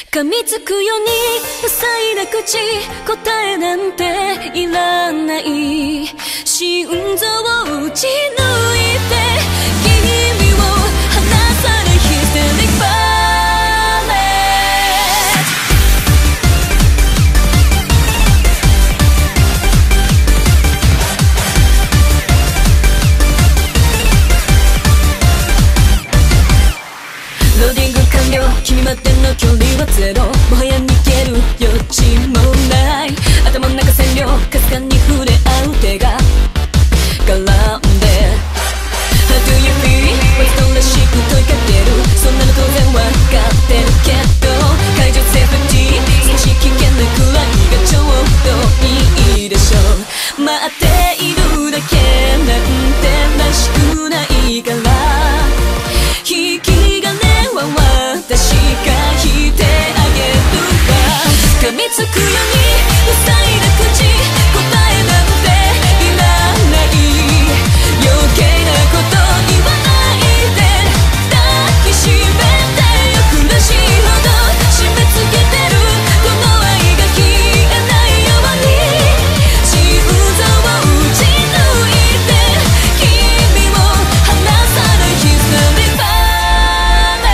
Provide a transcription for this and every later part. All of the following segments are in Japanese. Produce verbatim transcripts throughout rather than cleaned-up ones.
噛みつくように塞いだ口、答えなんていらない心臓を打ち抜いて君を離さないヒステリックバレット。ローディング完了、君までの距離はゼロ、もはや逃げる余地もない。頭の中占領、かすかに触れ合う手が絡んで How do you feel? わざとらしく問いかける、そんなの当然わかってるけど、会場セーフティー、少し危険なくらいがちょうどいいでしょう。待っているだけなんてらしくないから、引き金は私が引いてあげるわ。噛みつくように塞いだ口、答えなんていらない余計なこと言わないで抱きしめてよ、苦しいほど締め付けてるこの愛が消えないように心臓を打ち抜いて君を離さないヒステリックバレ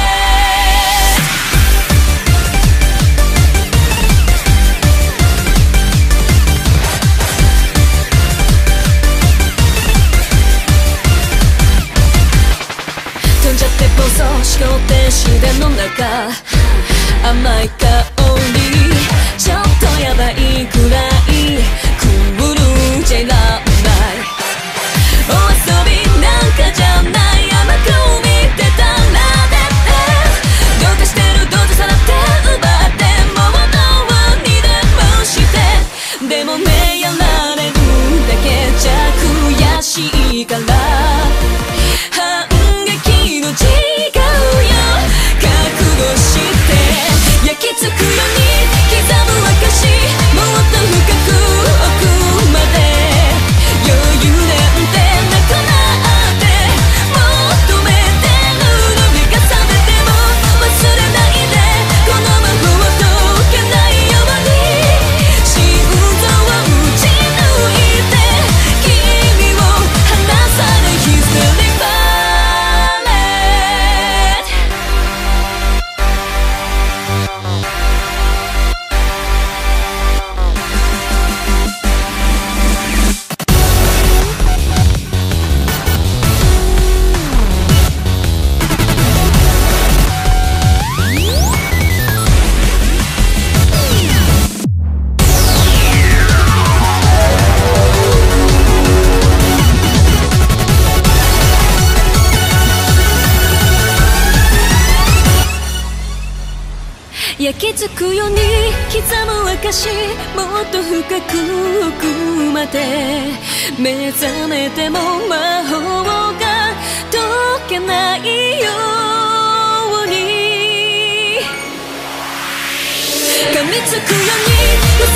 飛んじゃって暴走思考停止電の中、甘い香りちょっとヤバいくらいクールじゃいらない。お遊びなんかじゃない甘く見てたらでどうかしてる、どうぞさらって奪ってもうどうにでもして、でもねやられるだけじゃ悔しいから反撃の違うよ覚悟して焼き付くように刻む証、もっと深く奥まで余裕なんてなくなって求めてるの目が覚めても忘れないでこの魔法解けないように心臓を打ち抜いて君を離さないヒステリックバレット。焼き付くように刻む証、もっと深く奥まで目覚めても魔法が解けないように噛みつくように